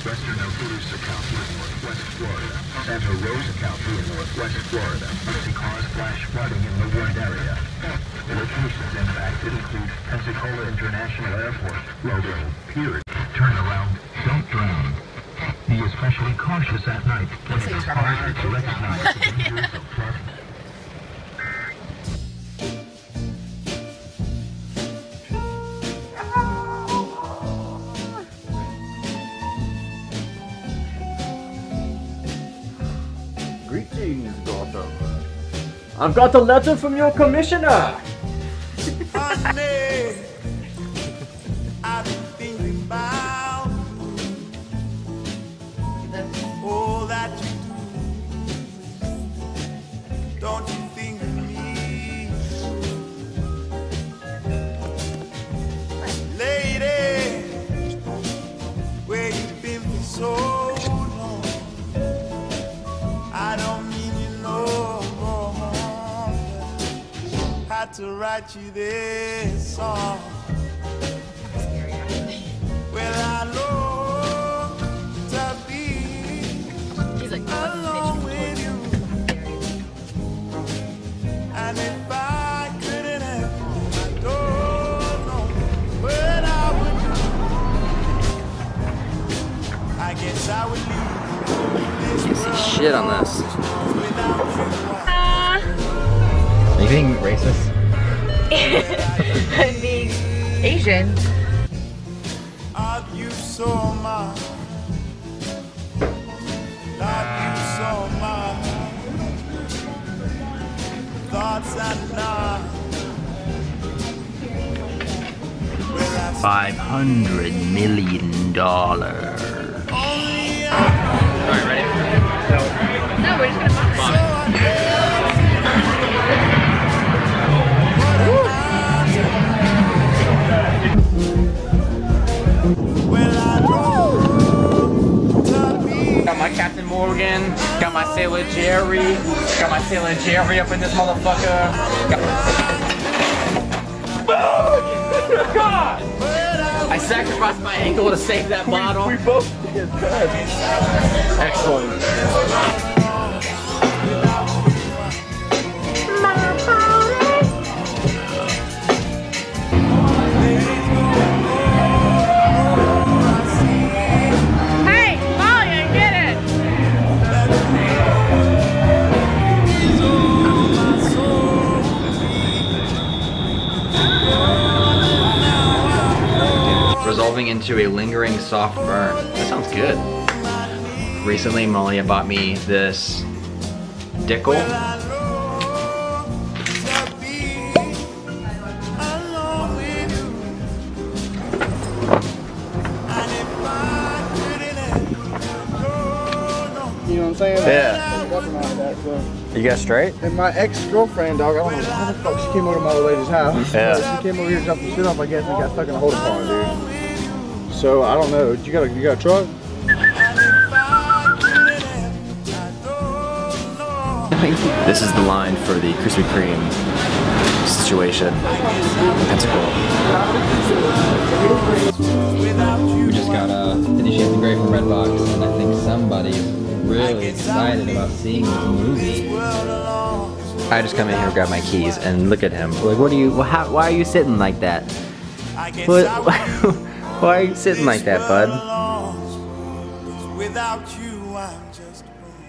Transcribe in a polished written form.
Western Okaloosa County in northwest Florida. Santa Rosa County in northwest Florida. Mostly cause flash flooding in the warned area. Locations impacted include Pensacola International Airport, Logan, Pier. Turn around, don't drown. Be especially cautious at night when it is harder to recognize the dangers of flooding. Greetings, daughter. I've got a letter from your commissioner. Honey, I've been thinking about all that you do. Don't you think of me, lady? Where you've been for so long. I don't mean you no more. Had to write you this song. Well, I long to be alone with you. And if I couldn't have, I don't know what I would do. I guess I would leave. You see shit on this. Are you being racist? I'm being Asian. Love you so much. Love you so much. Thoughts and not. $500 million. Only Alright, ready? No, we're just gonna Bomb it. Got my Captain Morgan, got my Sailor Jerry, got my Sailor Jerry up in this motherfucker. God! I sacrificed my ankle to save that bottle. We both did. Excellent. Hey, Molly, get it! Resolving into a lingering soft burn. That sounds good. Recently, Molly bought me this Dickel. You know what I'm saying? Yeah. You got straight? And my ex-girlfriend, dog, I don't know how the fuck she came over to my old lady's house. Yeah. She came over here to drop some shit off, I guess, and got stuck in a holding pond, dude. So, I don't know. You got a truck? This is the line for the Krispy Kreme situation in Pensacola. We just got 50 Shades of Grey from Redbox, and I think somebody's really excited about seeing this movie. I just come in here and grab my keys and look at him. Like, what are you? Why are you sitting like that? What, why are you sitting like that, bud? Without you, I'm just